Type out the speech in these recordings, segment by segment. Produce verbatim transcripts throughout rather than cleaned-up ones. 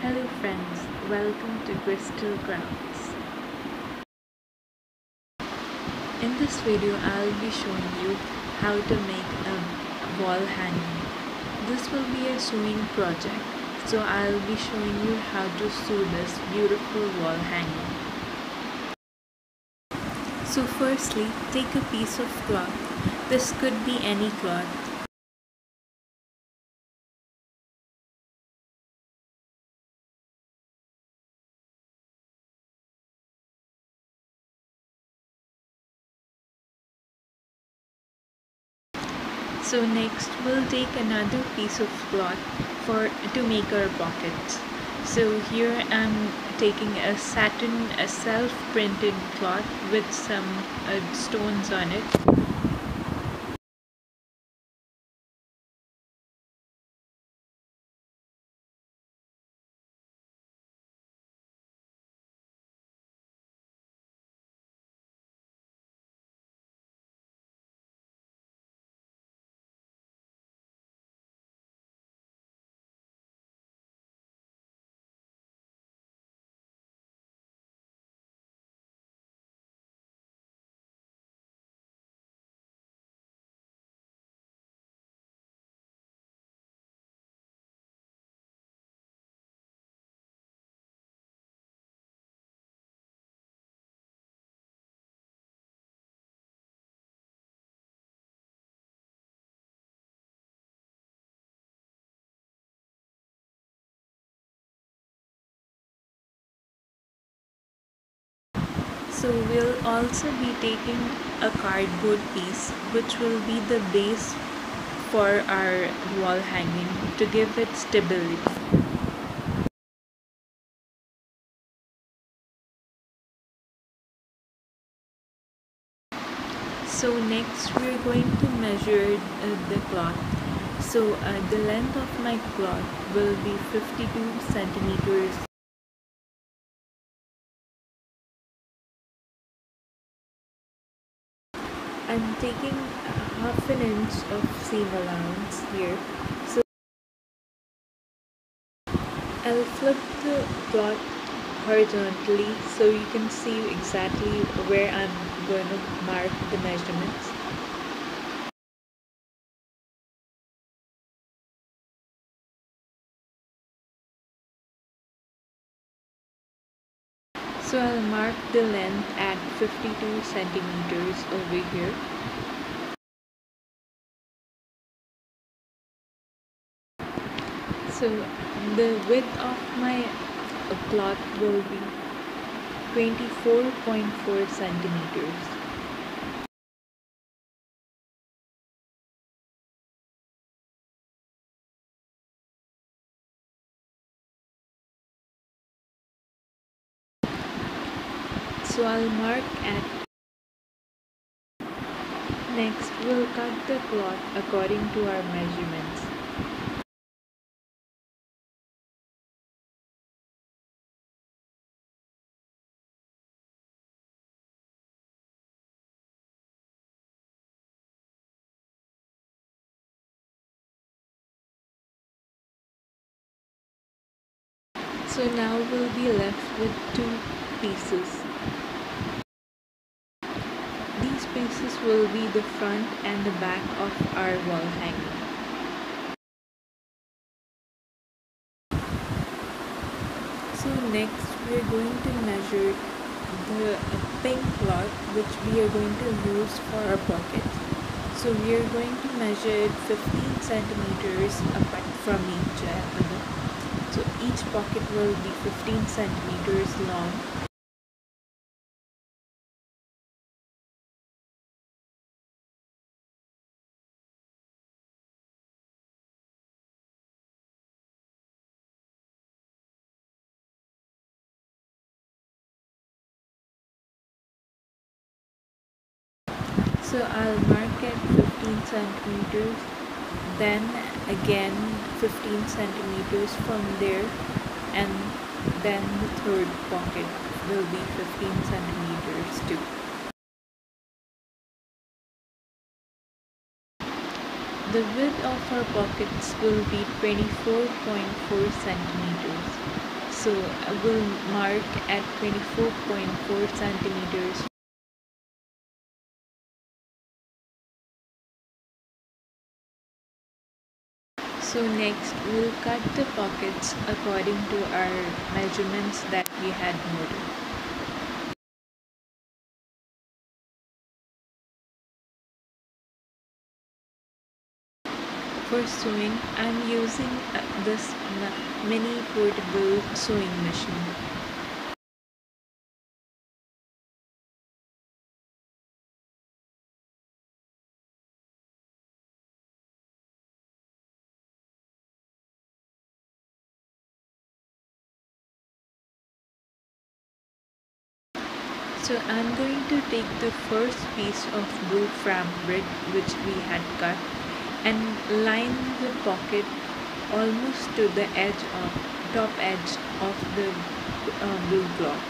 Hello friends, welcome to Crystal Crafts. In this video I'll be showing you how to make a wall hanging. This will be a sewing project, so I'll be showing you how to sew this beautiful wall hanging. So firstly, take a piece of cloth. This could be any cloth. So next we'll take another piece of cloth for to make our pockets. So here I'm taking a satin, a self-printed cloth with some uh, stones on it. So we'll also be taking a cardboard piece which will be the base for our wall hanging to give it stability. So next we're going to measure uh, the cloth. So uh, the length of my cloth will be fifty-two centimeters. I'm taking half an inch of seam allowance here. So I'll flip the cloth horizontally so you can see exactly where I'm going to mark the measurements. So I'll mark the length at fifty-two centimeters over here. So the width of my cloth will be twenty-four point four centimeters. So I'll mark at. Next, we'll cut the cloth according to our measurements. So now we'll be left with two pieces. These pieces will be the front and the back of our wall hanging. So next we're going to measure the pink cloth which we are going to use for our pocket. So we are going to measure it fifteen centimeters apart from each other. So each pocket will be fifteen centimeters long. So I'll mark at fifteen centimeters, then again fifteen centimeters from there, and then the third pocket will be fifteen centimeters too. The width of our pockets will be twenty-four point four centimeters. So I will mark at twenty-four point four centimeters. So next we'll cut the pockets according to our measurements that we had noted. For sewing, I'm using uh, this mini portable sewing machine. So I'm going to take the first piece of blue fabric which we had cut and line the pocket almost to the edge of top edge of the uh, blue cloth.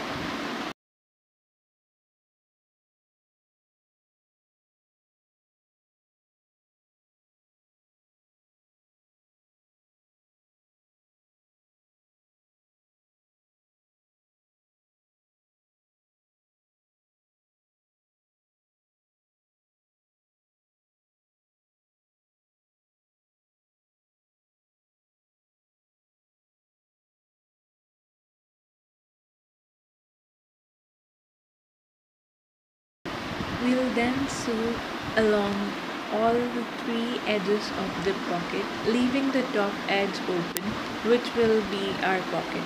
We'll then sew along all the three edges of the pocket, leaving the top edge open, which will be our pocket.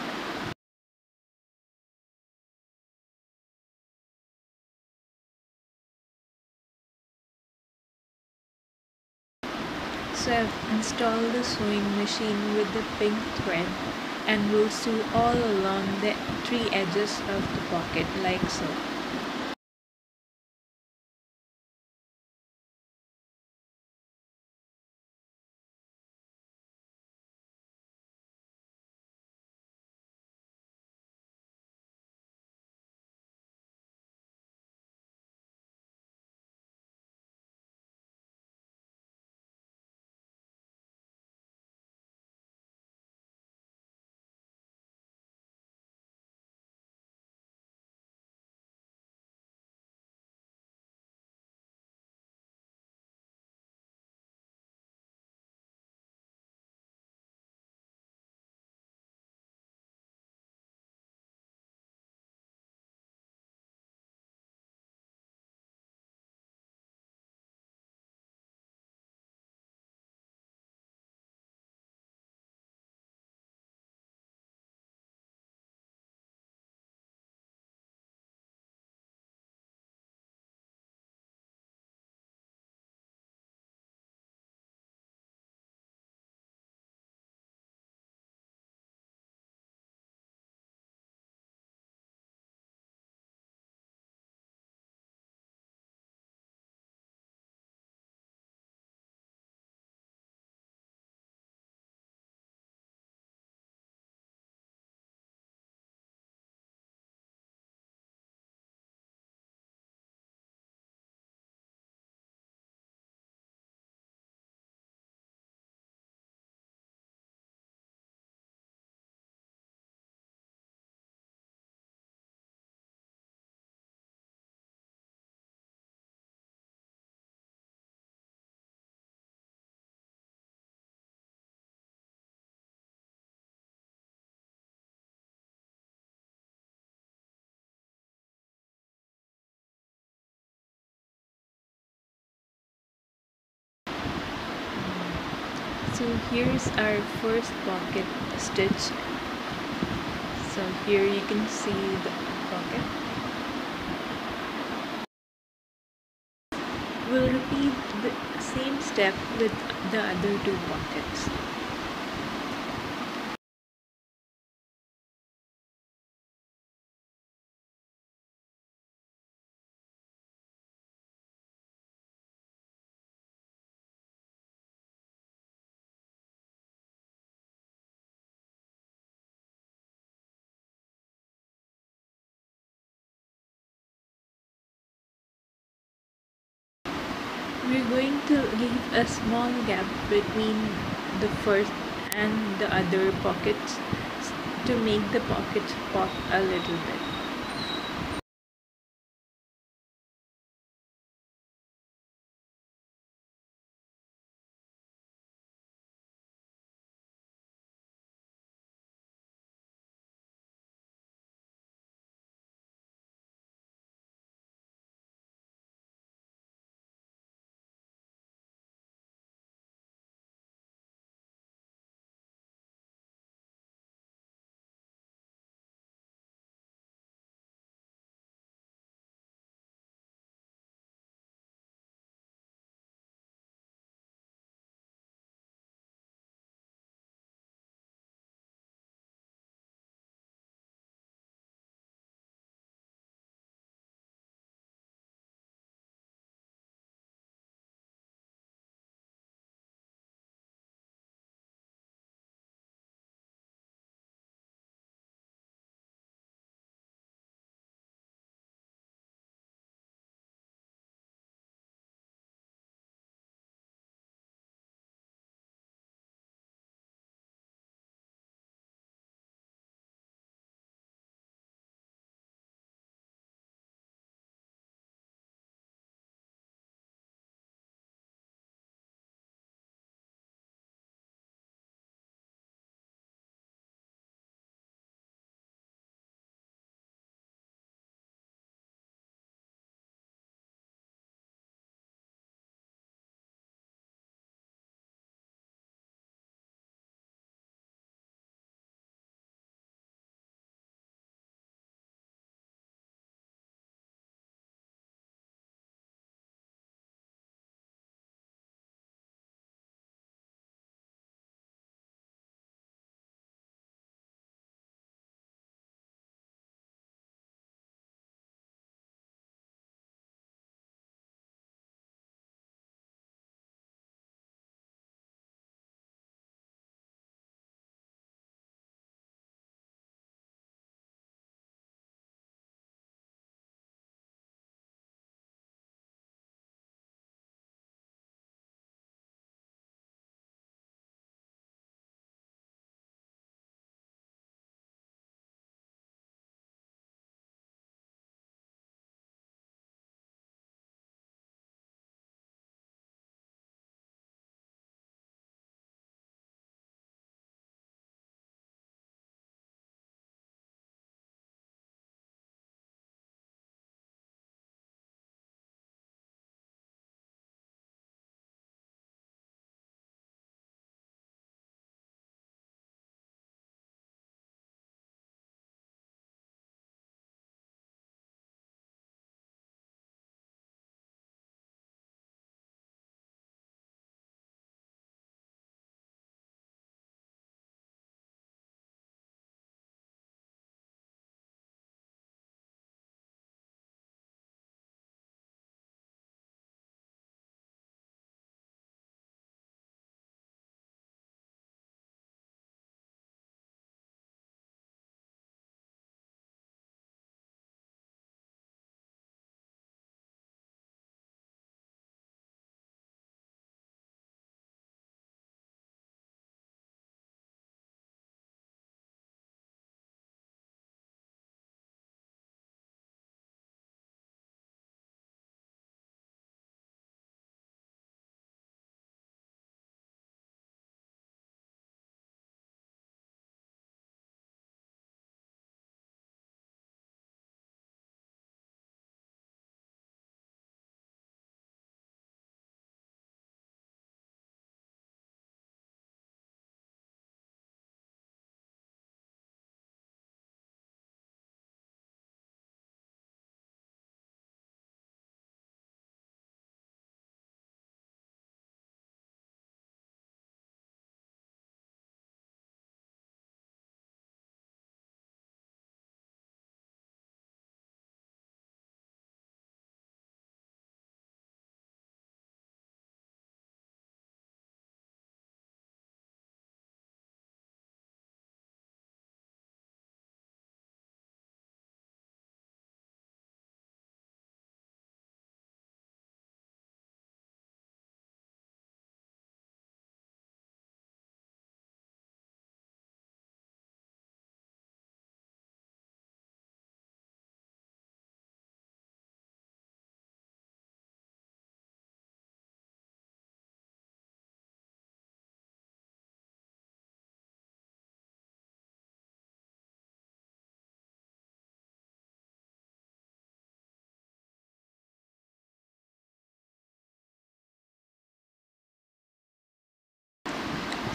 So I've installed the sewing machine with the pink thread and will sew all along the three edges of the pocket like so. So here's our first pocket stitch. So here you can see the pocket. We'll repeat the same step with the other two pockets. We're going to leave a small gap between the first and the other pockets to make the pocket pop a little bit.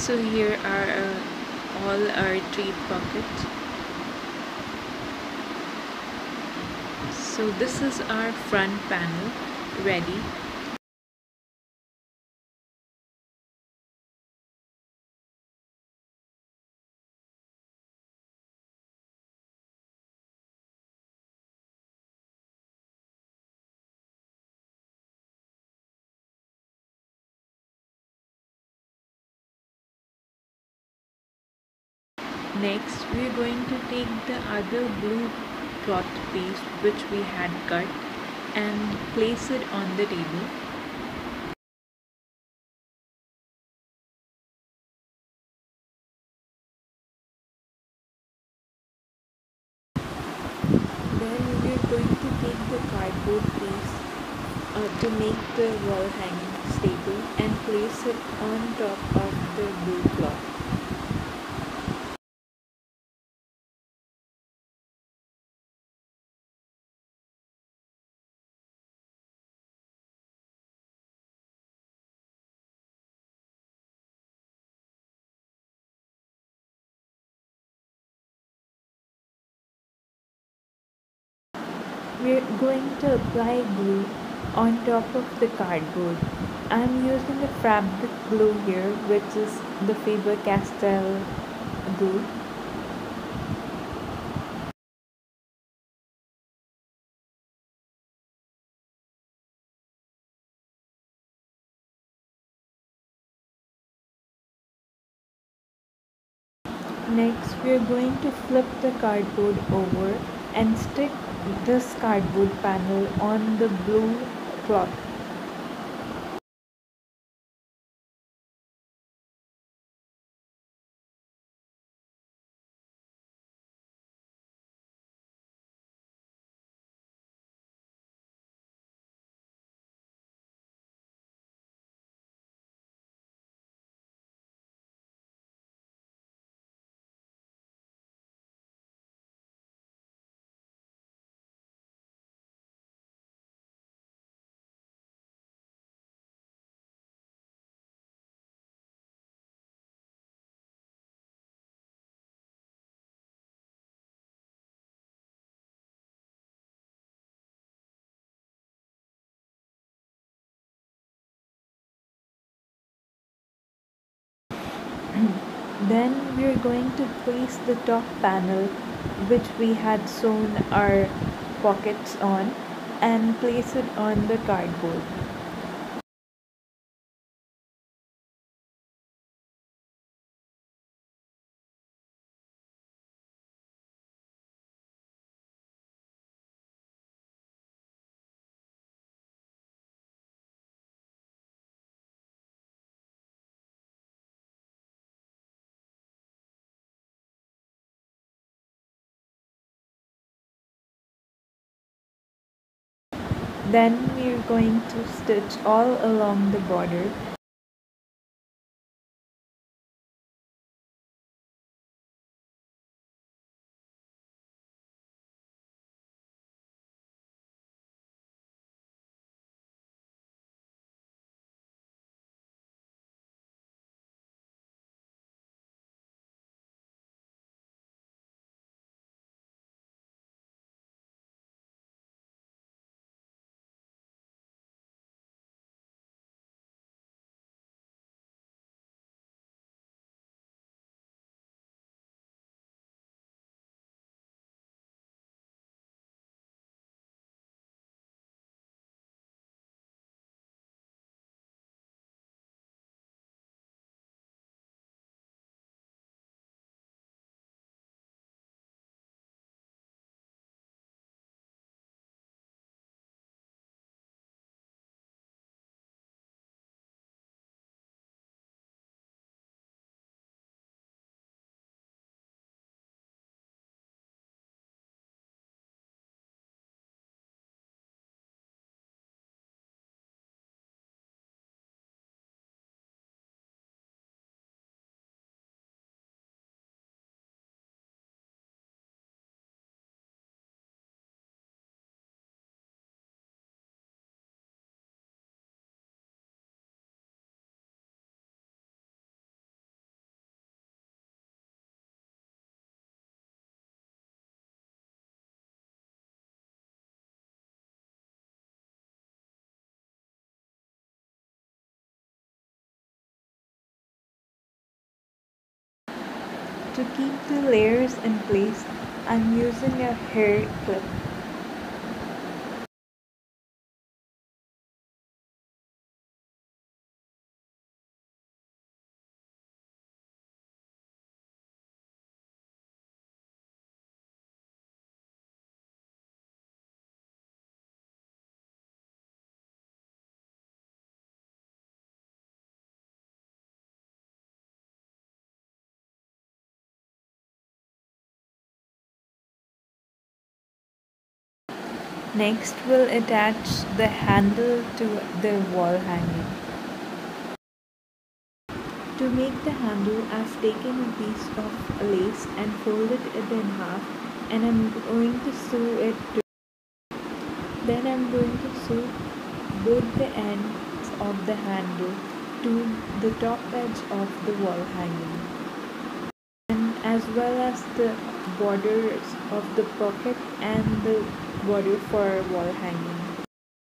So here are uh, all our treat pockets. So this is our front panel ready. Next, we are going to take the other blue cloth piece which we had cut and place it on the table. Then we are going to take the cardboard piece uh, to make the wall hanging stable and place it on top of the blue cloth. We're going to apply glue on top of the cardboard. I'm using a fabric glue here, which is the Faber-Castell glue. Next, we are going to flip the cardboard over and stick this cardboard panel on the blue cloth. Then we are going to place the top panel which we had sewn our pockets on and place it on the cardboard. Then we are going to stitch all along the border. To keep the layers in place, I'm using a hair clip. Next, we'll attach the handle to the wall hanging. To make the handle, I've taken a piece of lace and folded it in half, and I'm going to sew it to. Then I'm going to sew both the ends of the handle to the top edge of the wall hanging, and as well as the borders of the pocket and the border for wall hanging.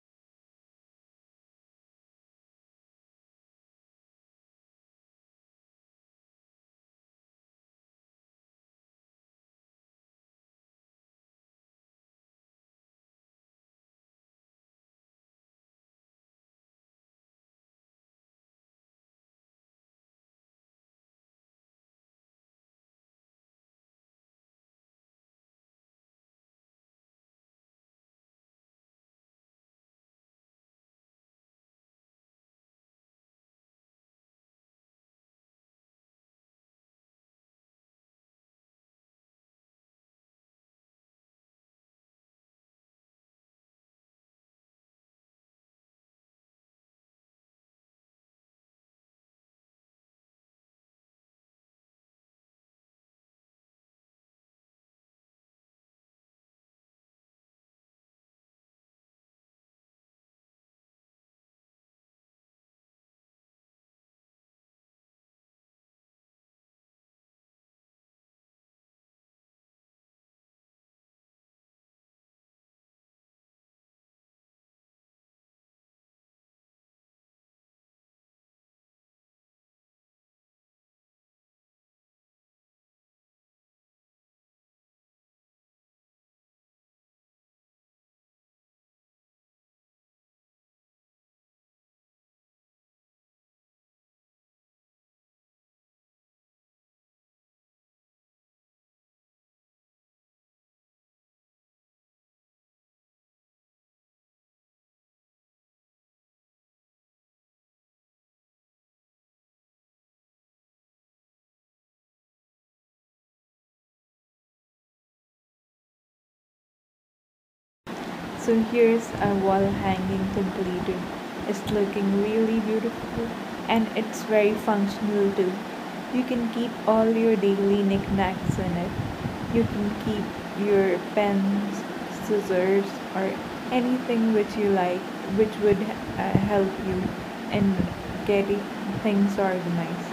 So here's a wall hanging completed. It's looking really beautiful and it's very functional too. You can keep all your daily knickknacks in it. You can keep your pens, scissors, or anything which you like, which would uh, help you in getting things organized.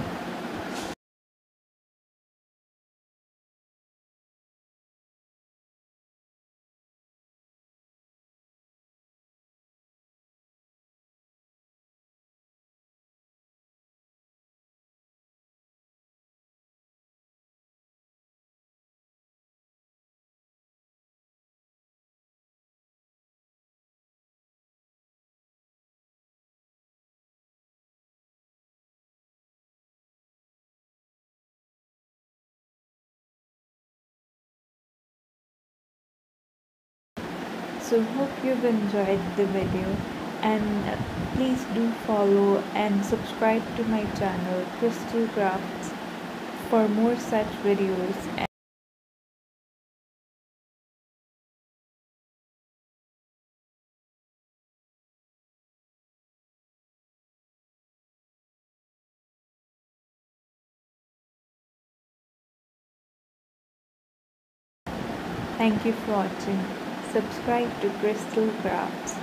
So hope you've enjoyed the video, and uh, please do follow and subscribe to my channel Crystal Crafts for more such videos. And thank you for watching. Subscribe to Crystal Crafts.